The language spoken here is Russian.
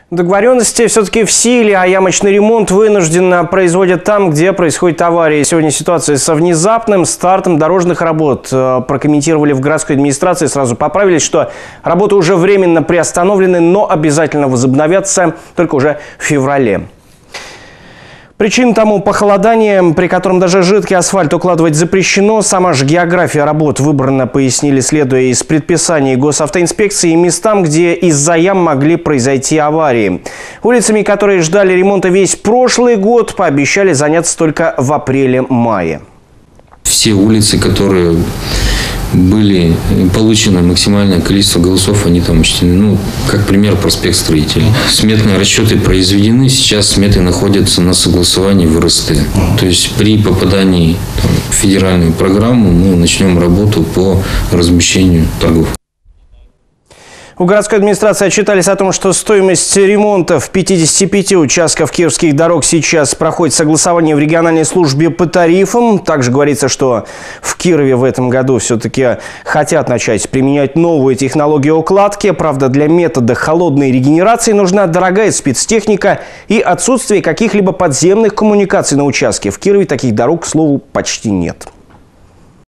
Договоренности все-таки в силе, а ямочный ремонт вынужденно производят там, где происходит авария. Сегодня ситуация со внезапным стартом дорожных работ прокомментировали в городской администрации. Сразу поправились, что работы уже временно приостановлены, но обязательно возобновятся только уже в феврале. Причин тому похолодание, при котором даже жидкий асфальт укладывать запрещено. Сама же география работ выбрана, пояснили, следуя из предписаний госавтоинспекции, местам, где из-за ям могли произойти аварии. Улицами, которые ждали ремонта весь прошлый год, пообещали заняться только в апреле-мае. Все улицы, которые были получено максимальное количество голосов, они там учтены. Ну, как пример, проспект Строителей. Сметные расчеты произведены, сейчас сметы находятся на согласовании в РСТ. То есть при попадании в федеральную программу мы начнем работу по размещению торгов. У городской администрации отчитались о том, что стоимость ремонта в 55 участках кировских дорог сейчас проходит согласование в региональной службе по тарифам. Также говорится, что в Кирове в этом году все-таки хотят начать применять новую технологию укладки. Правда, для метода холодной регенерации нужна дорогая спецтехника и отсутствие каких-либо подземных коммуникаций на участке. В Кирове таких дорог, к слову, почти нет.